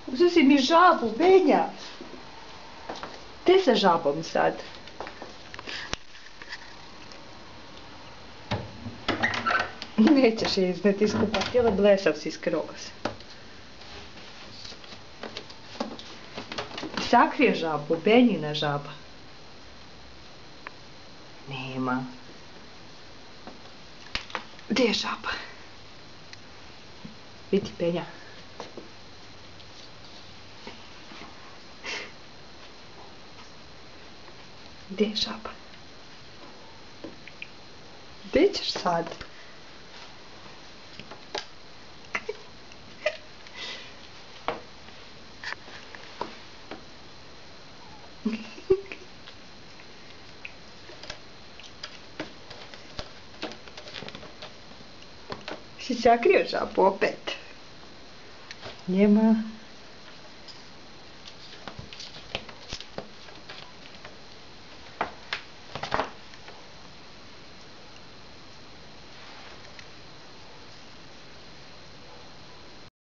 Uzesi mi žabu, Benja. Te sa žabom sad. Nećeš je izneti iz kupatila, blesav si skroz. Sakrije žabu, Benjina žaba. Nema. Gdje je žaba? Vidi, Benja. Gdje je žaba? Gdje ćeš sad? Si sakrio žabu opet? Njema.